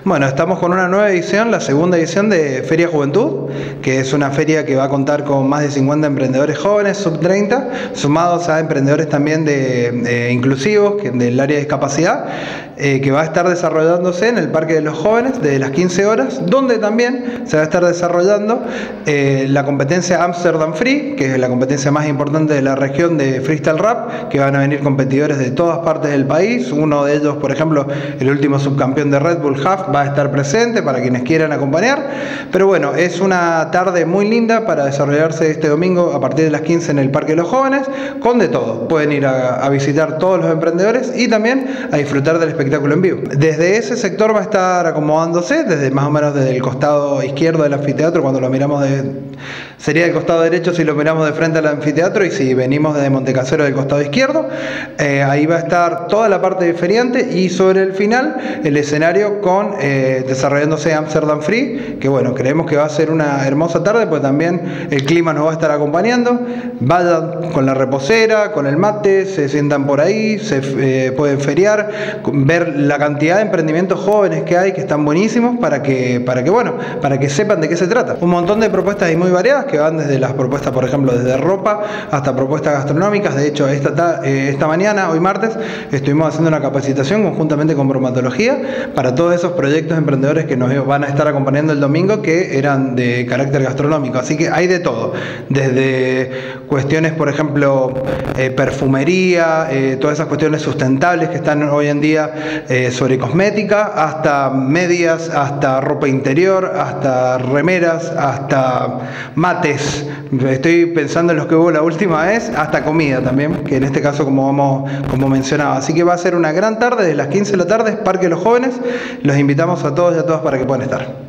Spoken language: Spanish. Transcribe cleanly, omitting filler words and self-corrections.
Bueno, estamos con una nueva edición, la segunda edición de Feria Juventud, que es una feria que va a contar con más de 50 emprendedores jóvenes, sub 30, sumados a emprendedores también inclusivos, del área de discapacidad, que va a estar desarrollándose en el Parque de los Jóvenes desde las 15 horas, donde también se va a estar desarrollando la competencia Amsterdam Free, que es la competencia más importante de la región de freestyle rap, que van a venir competidores de todas partes del país. Uno de ellos, por ejemplo, el último subcampeón de Red Bull Half, va a estar presente para quienes quieran acompañar. Pero bueno, es una tarde muy linda para desarrollarse este domingo a partir de las 15 en el Parque de los Jóvenes, con de todo. Pueden ir a visitar todos los emprendedores y también a disfrutar del espectáculo en vivo. Desde ese sector va a estar acomodándose, desde más o menos desde el costado izquierdo del anfiteatro, cuando lo miramos sería el costado derecho si lo miramos de frente al anfiteatro, y si venimos desde Montecasero del costado izquierdo, ahí va a estar toda la parte de feriante, y sobre el final el escenario con desarrollándose Amsterdam Free, que bueno, creemos que va a ser una hermosa tarde, pues también el clima nos va a estar acompañando. Vayan con la reposera, con el mate, se sientan por ahí, se pueden feriar, ver la cantidad de emprendimientos jóvenes que hay, que están buenísimos, para que sepan de qué se trata. Un montón de propuestas y muy variadas, que van desde las propuestas, por ejemplo, desde ropa hasta propuestas gastronómicas. De hecho, esta mañana, hoy martes, estuvimos haciendo una capacitación conjuntamente con bromatología para todos esos proyectos emprendedores que nos van a estar acompañando el domingo, que eran de carácter gastronómico. Así que hay de todo, desde cuestiones, por ejemplo, perfumería, todas esas cuestiones sustentables que están hoy en día sobre cosmética, hasta medias, hasta ropa interior, hasta remeras, hasta mates. Estoy pensando en los que hubo la última vez, hasta comida también, que en este caso como mencionaba. Así que va a ser una gran tarde, desde las 15 de la tarde, Parque de los Jóvenes. Los invitamos a todos y a todas para que puedan estar.